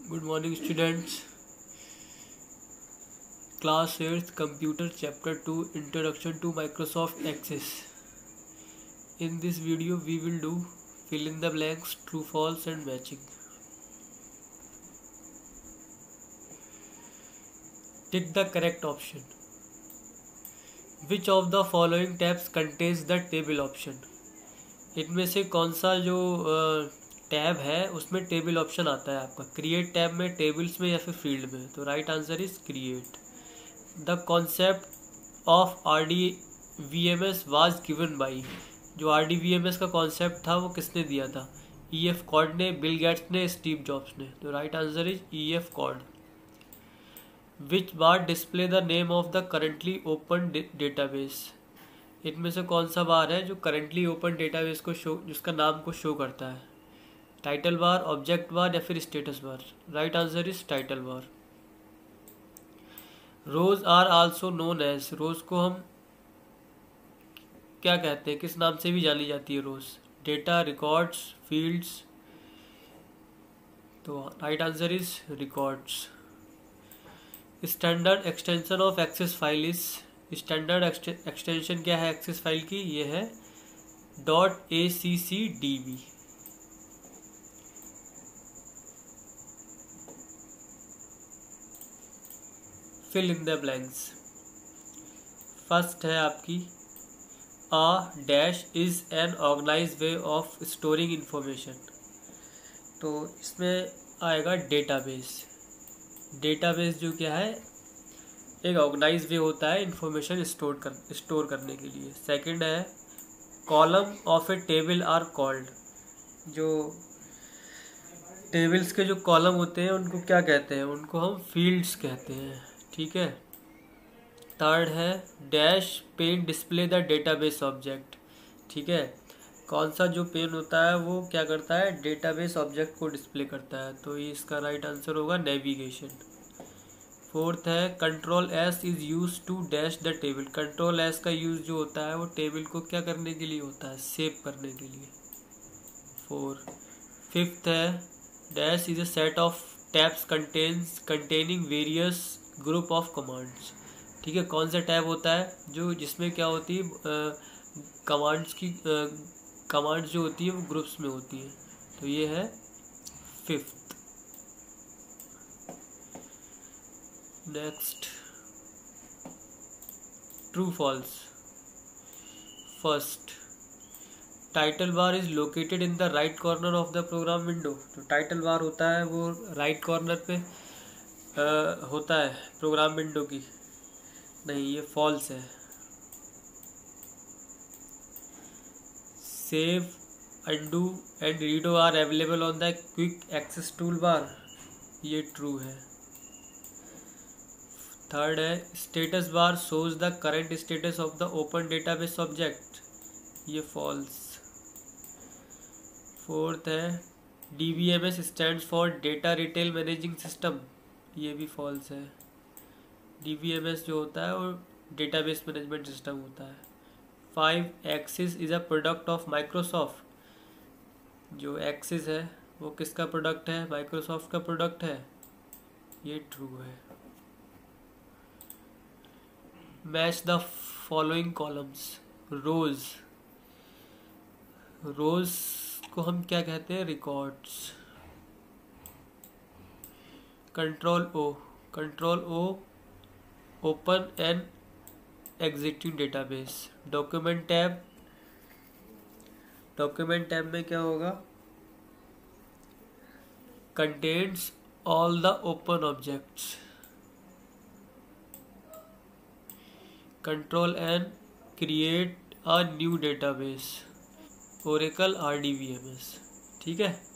Good morning, students. Class 8th Computer Chapter 2 Introduction to Microsoft Access. In this video, we will do fill in the blanks, true, false, and matching. Tick the correct option. Which of the following tabs contains the table option? इनमें से कौन सा जो tab है उसमें table option आता है आपका? क्रिएट टैब में, टेबल्स में, या फिर फील्ड में? तो right answer is create. The concept of RDVMS was given by. जो RDVMS का कॉन्सेप्ट था वो किसने दिया था? EF कॉड ने, बिल गेट्स ने, स्टीव जॉब्स ने. तो right answer is EF Codd. Which bar display the name of the currently open database. इनमें से कौन सा बार है जो करेंटली ओपन डेटाबेस को शो, जिसका नाम को शो करता है? टाइटल बार, ऑब्जेक्ट बार, या फिर status bar? Right answer is title bar. Rows are also known as. Rows को हम क्या कहते हैं, किस नाम से भी जानी जाती है रोज? Data, records, fields? तो right answer is records. Standard extension of access file is. Standard extension क्या है एक्सेस फाइल की? ये है .accdb. Fill in the blanks. First है आपकी a dash is an organized way of storing information. तो इसमें आएगा डेटाबेस. डेटाबेस जो क्या है, एक ऑर्गेनाइज वे होता है इंफॉर्मेशन स्टोर करने के लिए. सेकंड है column of a table are called. जो टेबल्स के जो कॉलम होते हैं उनको क्या कहते हैं? उनको हम फील्ड्स कहते हैं. ठीक है. थर्ड है dash pane display the database object. ठीक है. कौन सा जो पेन होता है वो क्या करता है? डेटाबेस ऑब्जेक्ट को डिस्प्ले करता है. तो ये इसका राइट आंसर होगा नेविगेशन. फोर्थ है control S is use to dash the table. Control S का यूज जो होता है वो टेबल को क्या करने के लिए होता है? सेव करने के लिए. 4. फिफ्थ है dash is a set of tabs containing various group of commands. ठीक है. कौन सा टैब होता है जो जिसमें क्या होती है? कमांड्स की कमांड्स जो होती है वो ग्रुप्स में होती है. तो ये है fifth. Next true false. First, title bar is located in the right corner of the program window. तो टाइटल बार होता है वो राइट कॉर्नर पे होता है प्रोग्राम विंडो की. नहीं, ये फॉल्स है. Save, undo and redo are available on the quick access tool bar. ये ट्रू है. थर्ड है status bar shows the current status of the open database object. ये फॉल्स. फोर्थ है DBMS stands for data retail managing system. ये भी false है. DBMS जो होता है वो डेटाबेस मैनेजमेंट सिस्टम होता है. 5. Access is a product of Microsoft. जो एक्सिस है वो किसका प्रोडक्ट है? माइक्रोसॉफ्ट का प्रोडक्ट है. ये ट्रू है. Match the following columns. Rows. Rows को हम क्या कहते हैं? Records. Control O open an existing database. Document tab में क्या होगा? Contains all the open objects. Control N create a new database. Oracle RDVMS. ठीक है.